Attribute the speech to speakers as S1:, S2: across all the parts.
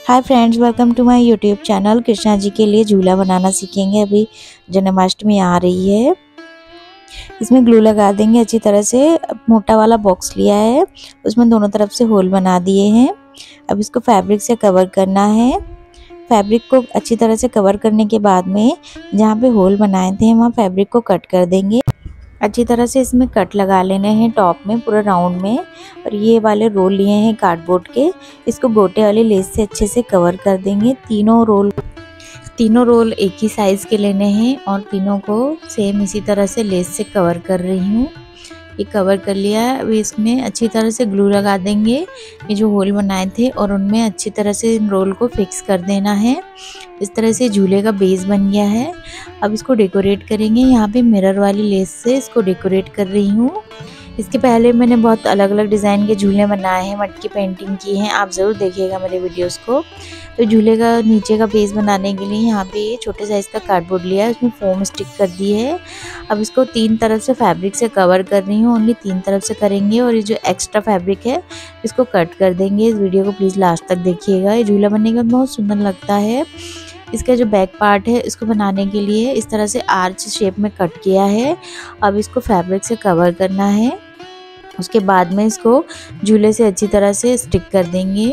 S1: Hi friends, welcome to my YouTube channel. Krishna ji के लिए झूला बनाना सीखेंगे। अभी जन्माष्टमी आ रही है। इसमें ग्लू लगा देंगे अच्छी तरह से। मोटा वाला बॉक्स लिया है, उसमें दोनों तरफ से होल बना दिए हैं। अब इसको फैब्रिक से कवर करना है। फैब्रिक को अच्छी तरह से कवर करने के बाद में जहाँ पे होल बनाए थे वहाँ फैब्रिक को कट कर देंगे। अच्छी तरह से इसमें कट लगा लेने हैं टॉप में पूरा राउंड में। और ये वाले रोल लिए हैं कार्डबोर्ड के, इसको गोटे वाले लेस से अच्छे से कवर कर देंगे। तीनों रोल एक ही साइज़ के लेने हैं और तीनों को सेम इसी तरह से लेस से कवर कर रही हूँ। ये कवर कर लिया है। अभी इसमें अच्छी तरह से ग्लू लगा देंगे ये जो होल बनाए थे और उनमें अच्छी तरह से इन रोल को फिक्स कर देना है। इस तरह से झूले का बेस बन गया है। अब इसको डेकोरेट करेंगे। यहाँ पे मिरर वाली लेस से इसको डेकोरेट कर रही हूँ। इसके पहले मैंने बहुत अलग अलग डिज़ाइन के झूले बनाए हैं, मटकी पेंटिंग की हैं, आप ज़रूर देखिएगा मेरे वीडियोस को। तो झूले का नीचे का बेस बनाने के लिए यहाँ पे छोटे साइज़ का कार्डबोर्ड लिया है, उसमें फोम स्टिक कर दी है। अब इसको 3 तरफ से फैब्रिक से कवर कर रही हूँ। ओनली 3 तरफ से करेंगे और ये जो एक्स्ट्रा फैब्रिक है इसको कट कर देंगे। इस वीडियो को प्लीज़ लास्ट तक देखिएगा। ये झूला बनने के बाद बहुत सुंदर लगता है। इसका जो बैक पार्ट है इसको बनाने के लिए इस तरह से आर्च शेप में कट किया है। अब इसको फैब्रिक से कवर करना है। उसके बाद में इसको झूले से अच्छी तरह से स्टिक कर देंगे।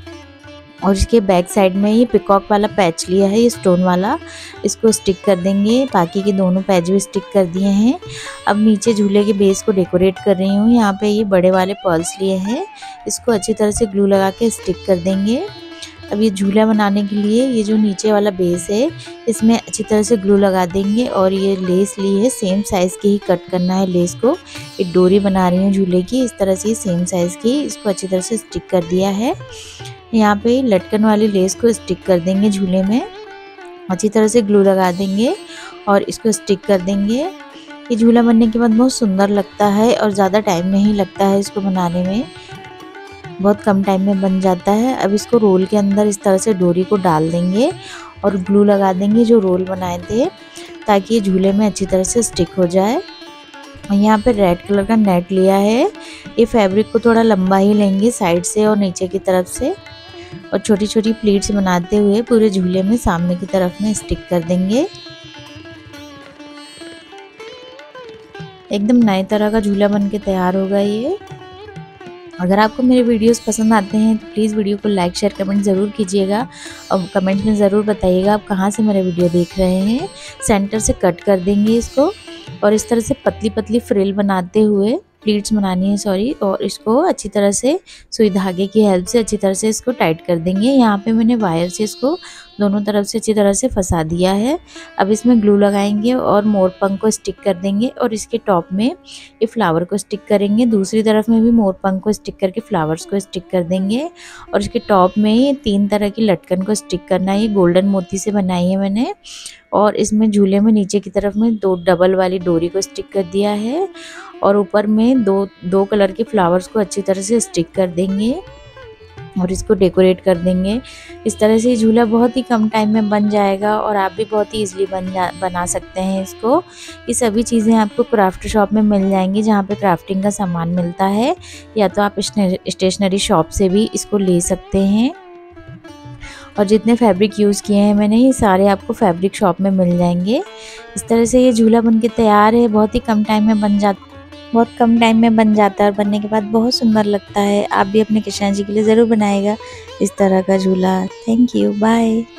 S1: और इसके बैक साइड में ये पिकॉक वाला पैच लिया है, ये स्टोन वाला, इसको स्टिक कर देंगे। बाकी के दोनों पैच भी स्टिक कर दिए हैं। अब नीचे झूले के बेस को डेकोरेट कर रही हूँ। यहाँ पे ये बड़े वाले पर्ल्स लिए हैं, इसको अच्छी तरह से ग्लू लगा के स्टिक कर देंगे। अब ये झूला बनाने के लिए ये जो नीचे वाला बेस है इसमें अच्छी तरह से ग्लू लगा देंगे। और ये लेस ली है, सेम साइज़ की ही कट करना है लेस को। एक डोरी बना रही हूँ झूले की, इस तरह से सेम साइज़ की, इसको अच्छी तरह से स्टिक कर दिया है। यहाँ पे लटकन वाली लेस को स्टिक कर देंगे झूले में, अच्छी तरह से ग्लू लगा देंगे और इसको स्टिक कर देंगे। ये झूला बनने के बाद बहुत सुंदर लगता है और ज़्यादा टाइम नहीं लगता है इसको बनाने में, बहुत कम टाइम में बन जाता है। अब इसको रोल के अंदर इस तरह से डोरी को डाल देंगे और ग्लू लगा देंगे जो रोल बनाए थे, ताकि ये झूले में अच्छी तरह से स्टिक हो जाए। और यहाँ पे रेड कलर का नेट लिया है। ये फैब्रिक को थोड़ा लंबा ही लेंगे साइड से और नीचे की तरफ से, और छोटी छोटी प्लीट्स बनाते हुए पूरे झूले में सामने की तरफ में स्टिक कर देंगे। एकदम नए तरह का झूला बन के तैयार होगा ये। अगर आपको मेरे वीडियोस पसंद आते हैं तो प्लीज़ वीडियो को लाइक शेयर कमेंट ज़रूर कीजिएगा और कमेंट में ज़रूर बताइएगा आप कहाँ से मेरे वीडियो देख रहे हैं। सेंटर से कट कर देंगे इसको और इस तरह से पतली पतली फ्रिल बनाते हुए, प्लीट्स बनानी है सॉरी, और इसको अच्छी तरह से सुई धागे की हेल्प से अच्छी तरह से इसको टाइट कर देंगे। यहाँ पे मैंने वायर से इसको दोनों तरफ से अच्छी तरह से फंसा दिया है। अब इसमें ग्लू लगाएंगे और मोर पंख को स्टिक कर देंगे और इसके टॉप में ये फ्लावर को स्टिक करेंगे। दूसरी तरफ में भी मोर पंख को स्टिक करके फ्लावर्स को स्टिक कर देंगे और इसके टॉप में ये 3 तरह की लटकन को स्टिक करना है। ये गोल्डन मोती से बनाई है मैंने। और इसमें झूले में नीचे की तरफ में 2 डबल वाली डोरी को स्टिक कर दिया है और ऊपर में दो कलर के फ्लावर्स को अच्छी तरह से स्टिक कर देंगे और इसको डेकोरेट कर देंगे। इस तरह से झूला बहुत ही कम टाइम में बन जाएगा और आप भी बहुत ही ईजिली बना सकते हैं इसको। ये सभी चीज़ें आपको क्राफ्ट शॉप में मिल जाएंगी, जहाँ पे क्राफ्टिंग का सामान मिलता है, या तो आप स्टेशनरी शॉप से भी इसको ले सकते हैं। और जितने फैब्रिक यूज़ किए हैं मैंने ये सारे आपको फैब्रिक शॉप में मिल जाएंगे। इस तरह से ये झूला बन के तैयार है। बहुत कम टाइम में बन जाता है और बनने के बाद बहुत सुंदर लगता है। आप भी अपने कृष्णा जी के लिए ज़रूर बनाइएगा इस तरह का झूला। Thank you, bye.